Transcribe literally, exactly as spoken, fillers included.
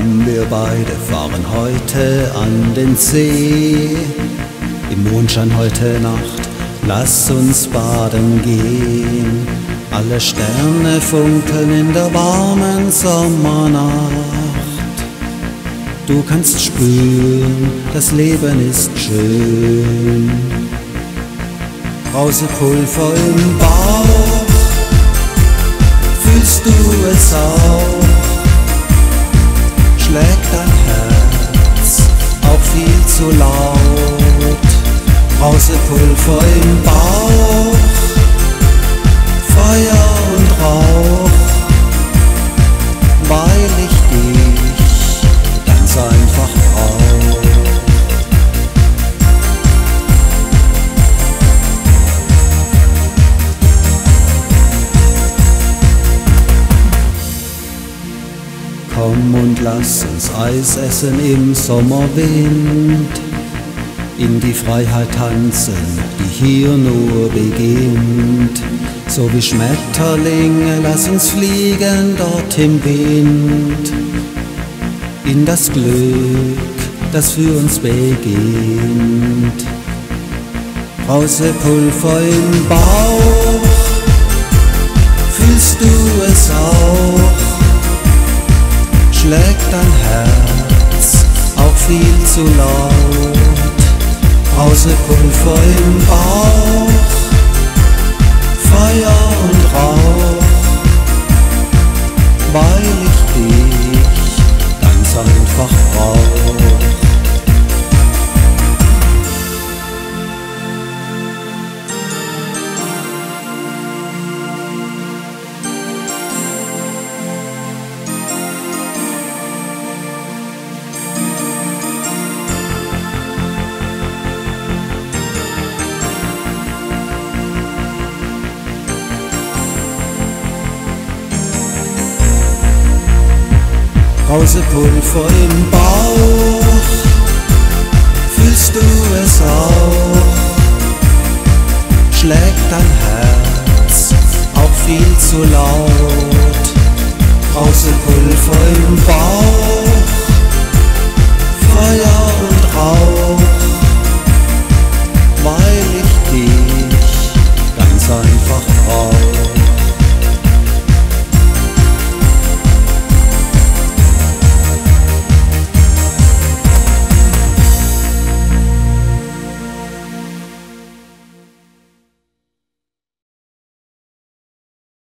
Komm, wir beide fahren heute an den See. Im Mondschein heute Nacht, lass uns baden gehen. Alle Sterne funkeln in der warmen Sommernacht. Du kannst spüren, das Leben ist schön. Brausepulver im Bauch, fühlst du es auch? Schlägt dein Herz auch viel zu laut? Brausepulver im Bauch, Feuer und Rauch, weil ich dich ganz einfach brauch. Komm und lass uns Eis essen im Sommerwind, in die Freiheit tanzen, die hier nur beginnt. So wie Schmetterlinge, lass uns fliegen dort im Wind, in das Glück, das für uns beginnt. Brausepulver im Bauch, fühlst du es auch? Schlägt dein Herz auch viel zu laut? Brausepulver im Bauch, Feuer und Rauch, weil ich dich ganz einfach brauch. Brausepulver im Bauch, fühlst du es auch? Schlägt dein Herz auch viel zu laut? Brausepulver im Bauch,